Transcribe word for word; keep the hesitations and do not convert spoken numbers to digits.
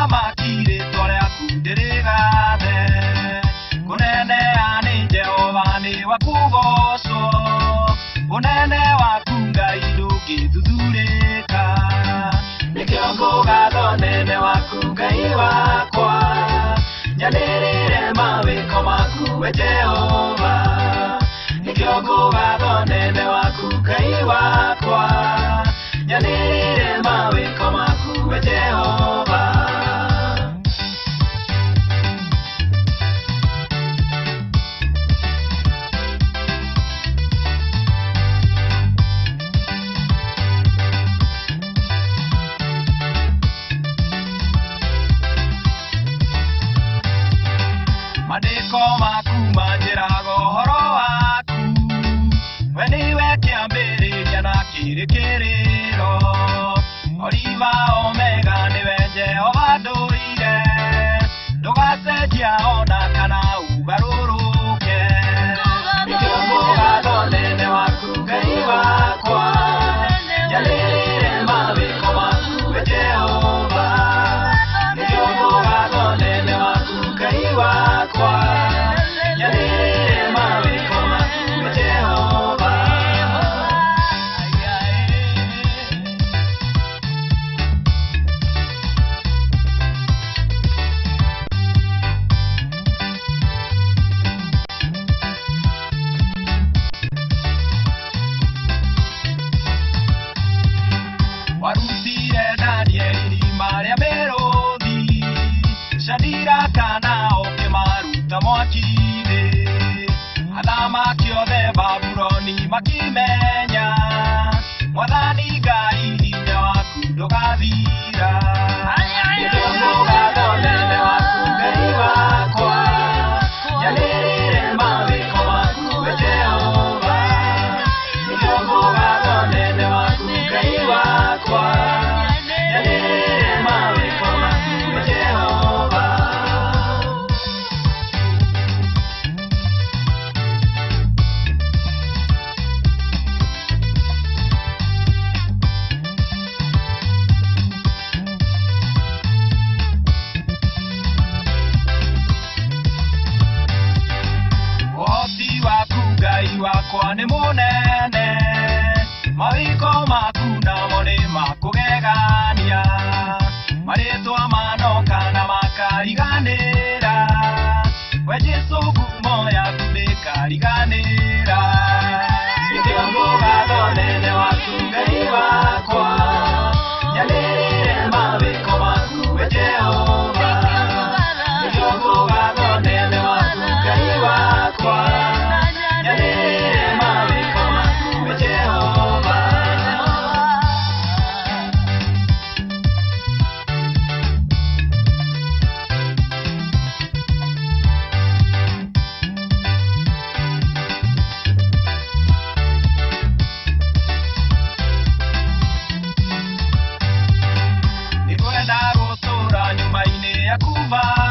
mũthamaki rĩtwa rĩaku ndĩrĩgathe kũneneha nĩ Jehova nĩ wakũgocwo ũnene waku Ngai ndũngĩthuthurĩka nĩkĩo ngũgatha ũnene waku Ngai wakwa nyanĩrĩre mawĩko maku we Jehova nĩkĩo ngũgatha ũnene waku Ngai wakwa nyanĩrĩre mawĩko maku we Jehova Mandĩko maku manjĩraga ũhoro waku we nĩwe kĩambĩrĩria na kĩrĩkĩrĩro Oliva Omega nĩwe Jehova ndũire ndũgacenjia ona kana ũgarũrũke nĩkĩo ngũgatha ũnene waku Ngai wakwa nyanĩrĩre mawĩko maku we Jehova nĩkĩo ngũgatha ũnene waku Ngai wakwa nyanĩrĩre mawĩko maku we Jehova warutire Danieli marĩa mĩrũthi Shadiraka nao ũkĩmaruta mwaki-inĩ athamaki othe Babuloni makĩmenya Mwathani Ngai hinya waku ndũgathira nĩkĩo ngũgatha ũnene waku Ngai wakwa nyanĩrĩre mawĩko maku we Jehova nĩkĩo ngũgatha ũnene waku Ngai wakwa nyanĩrĩre mawĩko maku we Jehova Ũhoti waku Ngai wakwa nĩ mũnene mawĩko maku namo nĩ makũgegania marĩtwa manoka na makariganĩra we Jesũ ngumo yaku ndĩkariganĩra nĩkĩo ngũgatha ũnene waku Ngai wakwa nyanĩrĩre mawĩko maku we Jehova nĩkĩo ngũgatha ũnene waku Ngai wakwa nyanĩrĩre mawĩko maku we Jehova nĩngwenda gũtũũra nyũmba-inĩ yaku Baba